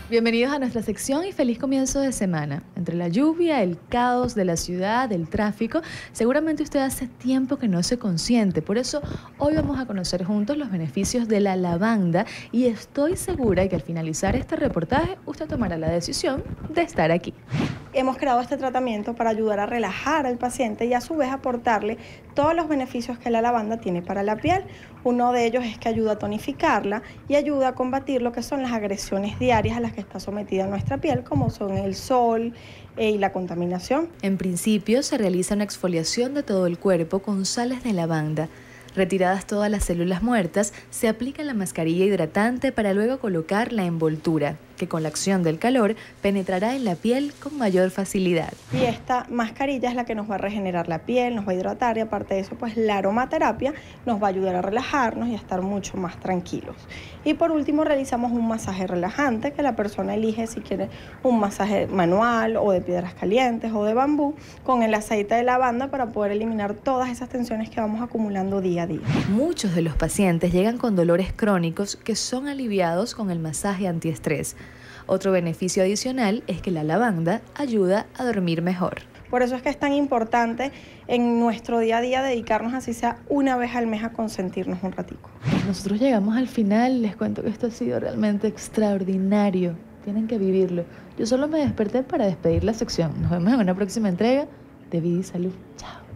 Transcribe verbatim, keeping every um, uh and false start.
Bienvenidos a nuestra sección y feliz comienzo de semana. Entre la lluvia, el caos de la ciudad, el tráfico, seguramente usted hace tiempo que no se consiente. Por eso hoy vamos a conocer juntos los beneficios de la lavanda y estoy segura que al finalizar este reportaje usted tomará la decisión de estar aquí. Hemos creado este tratamiento para ayudar a relajar al paciente y a su vez aportarle todos los beneficios que la lavanda tiene para la piel. Uno de ellos es que ayuda a tonificarla y ayuda a combatir lo que son las agresiones diarias a las que está sometida nuestra piel, como son el sol eh, y la contaminación. En principio se realiza una exfoliación de todo el cuerpo con sales de lavanda. Retiradas todas las células muertas, se aplica la mascarilla hidratante para luego colocar la envoltura, que con la acción del calor penetrará en la piel con mayor facilidad. Y esta mascarilla es la que nos va a regenerar la piel, nos va a hidratar y aparte de eso, pues la aromaterapia nos va a ayudar a relajarnos y a estar mucho más tranquilos. Y por último realizamos un masaje relajante que la persona elige si quiere un masaje manual o de piedras calientes o de bambú con el aceite de lavanda para poder eliminar todas esas tensiones que vamos acumulando día a día. Muchos de los pacientes llegan con dolores crónicos que son aliviados con el masaje antiestrés. Otro beneficio adicional es que la lavanda ayuda a dormir mejor. Por eso es que es tan importante en nuestro día a día dedicarnos así sea una vez al mes a consentirnos un ratico. Nosotros llegamos al final, les cuento que esto ha sido realmente extraordinario. Tienen que vivirlo. Yo solo me desperté para despedir la sección. Nos vemos en una próxima entrega de Vida y Salud. Chao.